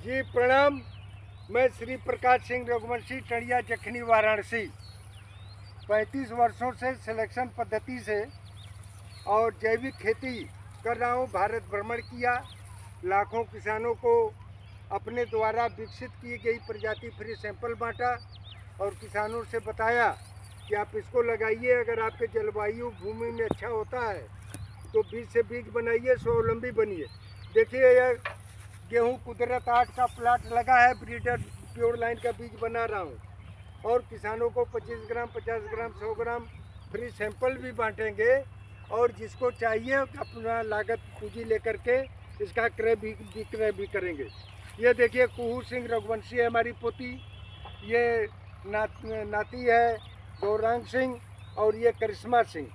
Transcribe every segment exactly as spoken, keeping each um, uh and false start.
जी प्रणाम। मैं श्री प्रकाश सिंह रघुवंशी, टड़िया जखनी, वाराणसी। पैंतीस वर्षों से सिलेक्शन पद्धति से और जैविक खेती कर रहा हूँ। भारत भ्रमण किया, लाखों किसानों को अपने द्वारा विकसित की गई प्रजाति फ्री सैंपल बांटा और किसानों से बताया कि आप इसको लगाइए। अगर आपके जलवायु भूमि में अच्छा होता है तो बीज से बीज बनाइए, स्वावलंबी बनिए। देखिए, यह गेहूं कुदरत आठ का प्लाट लगा है, ब्रीडर प्योर लाइन का बीज बना रहा हूं और किसानों को पच्चीस ग्राम, पचास ग्राम, सौ ग्राम फ्री सैंपल भी बांटेंगे और जिसको चाहिए अपना लागत पूंजी लेकर के इसका क्रय भी विक्रय भी करेंगे। ये देखिए, कुहू सिंह रघुवंशी है हमारी पोती, ये ना, नाती है गौरांग सिंह और ये करिश्मा सिंह।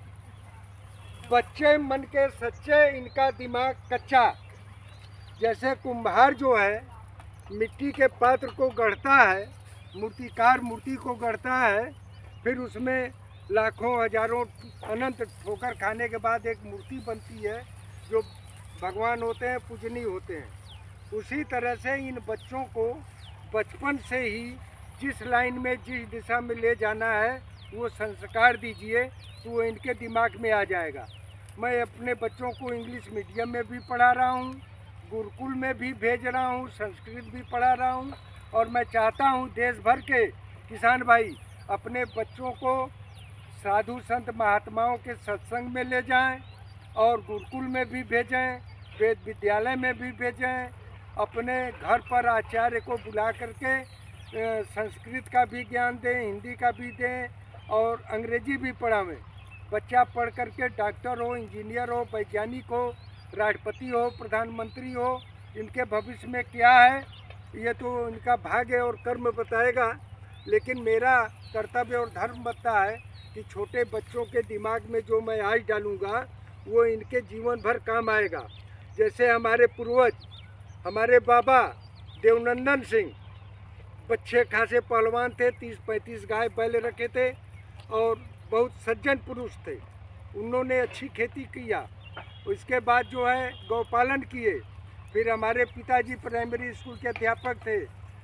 बच्चे मन के सच्चे, इनका दिमाग कच्चा। जैसे कुम्हार जो है मिट्टी के पात्र को गढ़ता है, मूर्तिकार मूर्ति को गढ़ता है, फिर उसमें लाखों हजारों अनंत ठोकर खाने के बाद एक मूर्ति बनती है जो भगवान होते हैं, पूजनीय होते हैं। उसी तरह से इन बच्चों को बचपन से ही जिस लाइन में, जिस दिशा में ले जाना है वो संस्कार दीजिए तो वो इनके दिमाग में आ जाएगा। मैं अपने बच्चों को इंग्लिश मीडियम में भी पढ़ा रहा हूँ, गुरुकुल में भी भेज रहा हूँ, संस्कृत भी पढ़ा रहा हूँ और मैं चाहता हूँ देश भर के किसान भाई अपने बच्चों को साधु संत महात्माओं के सत्संग में ले जाएं और गुरुकुल में भी भेजें, वेद विद्यालय में भी भेजें। अपने घर पर आचार्य को बुला करके संस्कृत का भी ज्ञान दें, हिंदी का भी दें और अंग्रेजी भी पढ़ावें। बच्चा पढ़ करके डॉक्टर हो, इंजीनियर हो, वैज्ञानिक हो, राष्ट्रपति हो, प्रधानमंत्री हो, इनके भविष्य में क्या है ये तो इनका भाग्य और कर्म बताएगा। लेकिन मेरा कर्तव्य और धर्म बनता है कि छोटे बच्चों के दिमाग में जो मैं आज डालूँगा वो इनके जीवन भर काम आएगा। जैसे हमारे पूर्वज, हमारे बाबा देवनंदन सिंह बच्चे खासे पहलवान थे, तीस पैंतीस गाय बैल रखे थे और बहुत सज्जन पुरुष थे। उन्होंने अच्छी खेती किया, उसके बाद जो है गौपालन किए। फिर हमारे पिताजी प्राइमरी स्कूल के अध्यापक थे,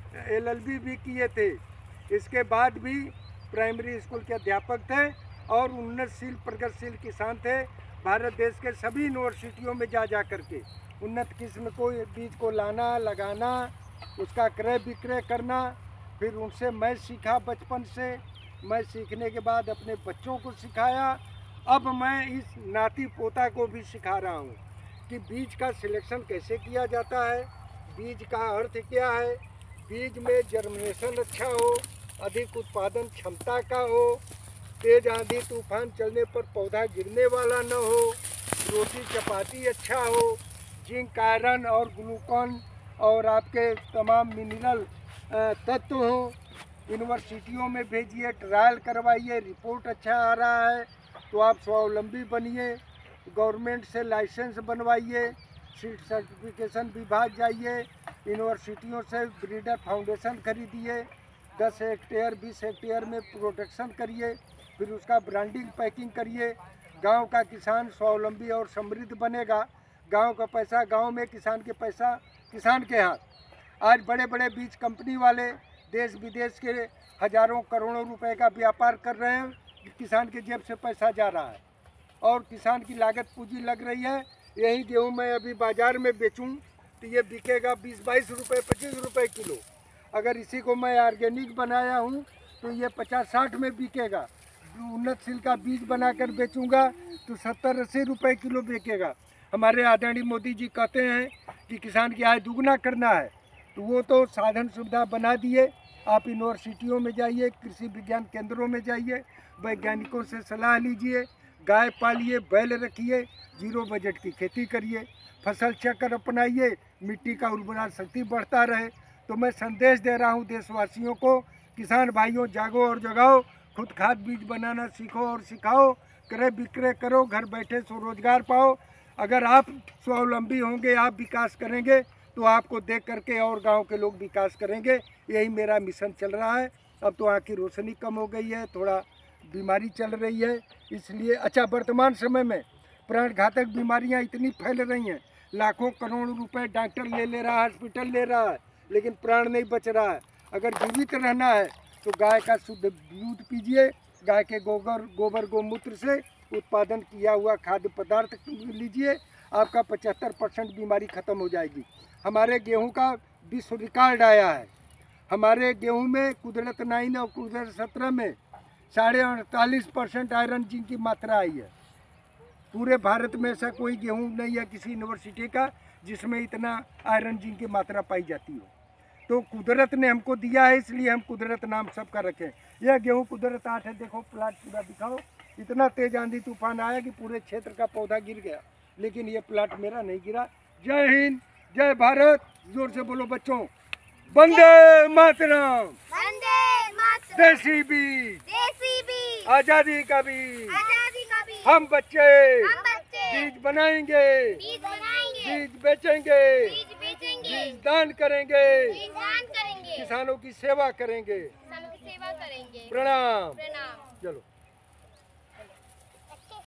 एल एल बी भी किए थे। इसके बाद भी प्राइमरी स्कूल के अध्यापक थे और उन्नतशील प्रगतिशील किसान थे। भारत देश के सभी यूनिवर्सिटियों में जा जा करके उन्नत किस्म को बीज को लाना, लगाना, उसका क्रय विक्रय करना। फिर उनसे मैं सीखा बचपन से। मैं सीखने के बाद अपने बच्चों को सिखाया। अब मैं इस नाती पोता को भी सिखा रहा हूँ कि बीज का सिलेक्शन कैसे किया जाता है, बीज का अर्थ क्या है, बीज में जर्मिनेशन अच्छा हो, अधिक उत्पादन क्षमता का हो, तेज आंधी तूफान चलने पर पौधा गिरने वाला न हो, रोटी चपाती अच्छा हो, जिंक, आयरन और ग्लूकोन और आपके तमाम मिनरल तत्व हों। यूनिवर्सिटियों में भेजिए, ट्रायल करवाइए, रिपोर्ट अच्छा आ रहा है तो आप स्वावलंबी बनिए। गवर्नमेंट से लाइसेंस बनवाइए, सीड सर्टिफिकेशन विभाग जाइए, यूनिवर्सिटियों से ब्रीडर फाउंडेशन खरीदिए, दस हेक्टेयर बीस हेक्टेयर में प्रोटेक्शन करिए, फिर उसका ब्रांडिंग पैकिंग करिए। गांव का किसान स्वावलंबी और समृद्ध बनेगा। गांव का पैसा गांव में, किसान के पैसा किसान के हाथ। आज बड़े बड़े बीज कंपनी वाले देश विदेश के हजारों करोड़ों रुपए का व्यापार कर रहे हैं, किसान के जेब से पैसा जा रहा है और किसान की लागत पूंजी लग रही है। यही गेहूँ मैं अभी बाज़ार में बेचूं तो ये बिकेगा बीस बाईस रुपये, पच्चीस रुपये किलो। अगर इसी को मैं ऑर्गेनिक बनाया हूँ तो ये पचास साठ में बिकेगा। उन्नतशील का बीज बनाकर बेचूंगा तो सत्तर अस्सी रुपये किलो बिकेगा। हमारे आदरणीय मोदी जी कहते हैं कि किसान की आय दुगना करना है, तो वो तो साधन सुविधा बना दिए। आप यूनिवर्सिटियों में जाइए, कृषि विज्ञान केंद्रों में जाइए, वैज्ञानिकों से सलाह लीजिए, गाय पालिए, बैल रखिए, जीरो बजट की खेती करिए, फसल चक्र अपनाइए, मिट्टी का उर्वरा शक्ति बढ़ता रहे। तो मैं संदेश दे रहा हूँ देशवासियों को, किसान भाइयों, जागो और जगाओ, खुद खाद बीज बनाना सीखो और सिखाओ, क्रय विक्रय करो, घर बैठे स्वरोजगार पाओ। अगर आप स्वावलंबी होंगे, आप विकास करेंगे तो आपको देख करके और गांव के लोग विकास करेंगे। यही मेरा मिशन चल रहा है। अब तो आँख की रोशनी कम हो गई है, थोड़ा बीमारी चल रही है, इसलिए अच्छा वर्तमान समय में प्राण घातक बीमारियां इतनी फैल रही हैं, लाखों करोड़ रुपए डॉक्टर ले ले रहा है, हॉस्पिटल ले रहा है, लेकिन प्राण नहीं बच रहा है। अगर जीवित रहना है तो गाय का शुद्ध दूध पीजिए, गाय के गोबर गोबर गोमूत्र से उत्पादन किया हुआ खाद्य पदार्थ लीजिए, आपका पचहत्तर परसेंट बीमारी खत्म हो जाएगी। हमारे गेहूं का विश्व रिकॉर्ड आया है। हमारे गेहूं में कुदरत नाइन और कुदरत सत्रह में साढ़े अड़तालीस परसेंट आयरन जिंक की मात्रा आई है। पूरे भारत में ऐसा कोई गेहूं नहीं है किसी यूनिवर्सिटी का जिसमें इतना आयरन जिंक की मात्रा पाई जाती हो। तो कुदरत ने हमको दिया है, इसलिए हम कुदरत नाम सबका रखें। यह गेहूं कुदरत आठ है, देखो प्लाट पूरा दिखाओ। इतना तेज आंधी तूफान आया कि पूरे क्षेत्र का पौधा गिर गया, लेकिन ये प्लाट मेरा नहीं गिरा। जय हिंद, जय भारत, जोर से बोलो बच्चों, वंदे मातरम। वंदे मातरम। देसी बीज, देसी बीज, आजादी का बीज, आजादी का बीज। हम बच्चे हम बच्चे बीज बनाएंगे, बीज बनाएंगे, बीज बेचेंगे, बीज बेचेंगे, बीज दान करेंगे, बीज दान करेंगे, किसानों की सेवा करेंगे। किसानों की सेवा करेंगे। प्रणाम। प्रणाम। चलो।